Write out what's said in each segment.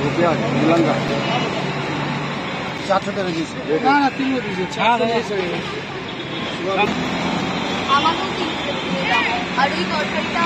रुपया मिलंगा 400 টাকা দিয়েছে না না 3 দিয়েছে 400 দিয়েছে আমাকেও 300 দিয়ে দাও আর এই তরকারিটা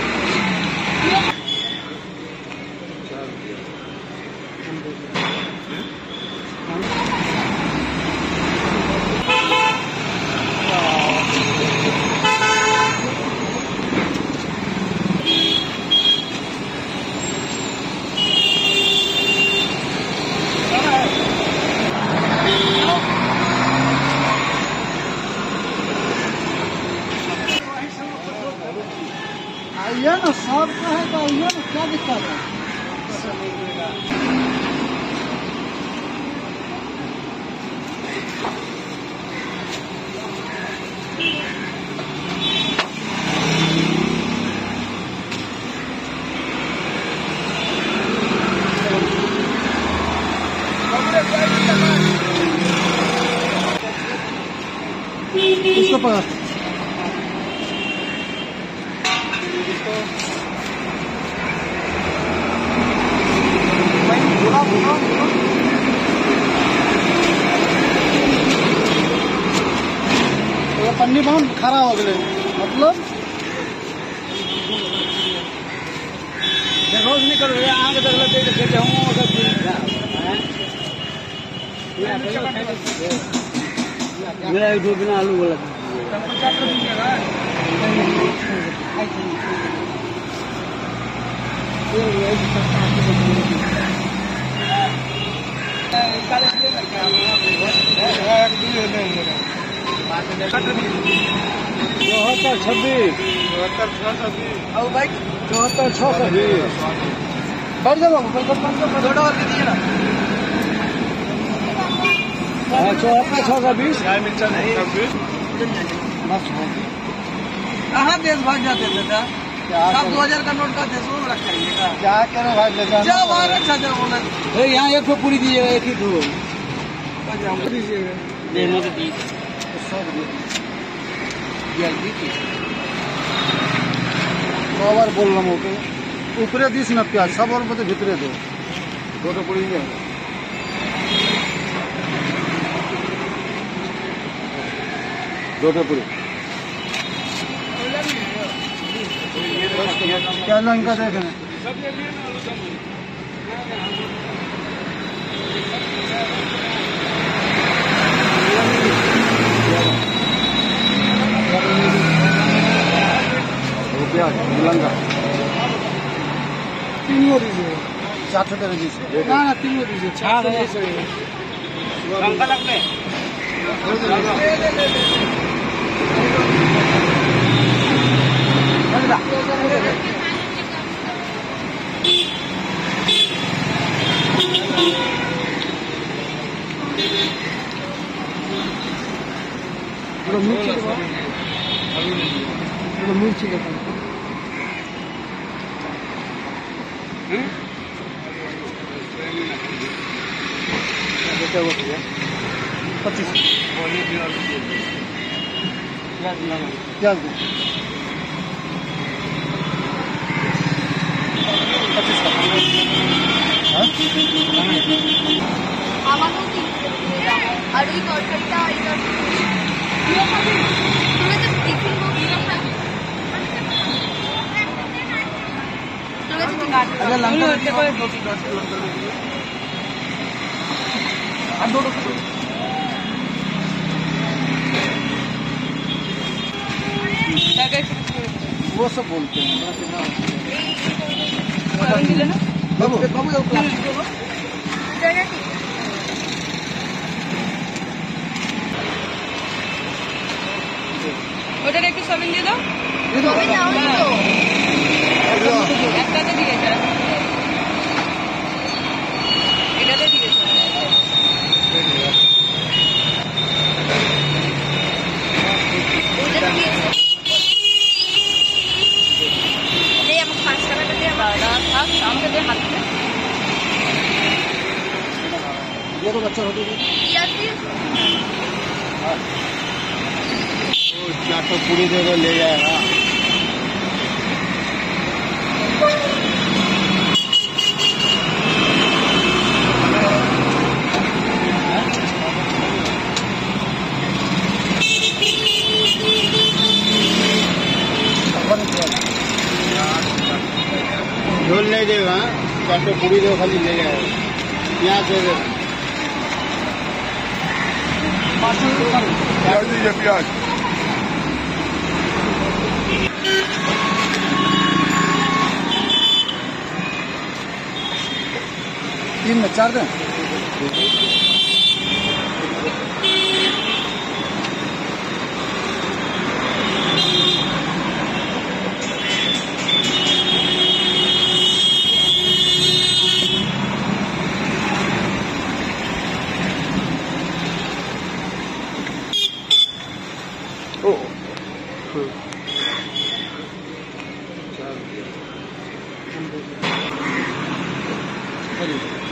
आइए ना सब का है तो आइए ना क्या दिक्कत है इसको पकड़ पन्नी बहुत खरा हो गए मतलब देखो निकल आगे देख मेरा एक दो बिना आलू वाला चौहत्तर 26 और भाई 74 620 कर दो बाबू 54 और दे दीजिए ना 74 620 कहाँ देश भाग जाते थे सब 2000 का नोट का देश में रखा क्या करो भाई जब और अच्छा जब बोला यहाँ एक तो पूरी दीजिएगा एक ही दो दीजिएगा बार बोल रहा हूँ ऊपरे दिस ना प्याज सब और बोलते भीतरे दो तो पड़ी जाए दो पूरी क्या लंका देख रहे रुपया मिलंगा 3 दीजिए 400 টাকা দিয়েছে না না 3 दीजिए 400 দিয়েছে लंका लगने मिर्ची का पच्चीस प्याज दो 25 আমাকেও 300 দিয়ে দাও আর এই তরকারিটা अगर लंका वो सब बोलते हैं बाबू ওটার একটু সবিন দিয়ে দাও একটাতে দিয়েছে এটাতে দিয়েছে আমাকে 5 টাকাটা দিয়ে আমাকে দিয়ে হাত ये तो बच्चा होते थे क्या तो पूरी जगह ले जाएगा चारटे पूरी दो खाली ले गए यहाँ से प्याज दीजिए प्याज तीन में 4 दें Oh.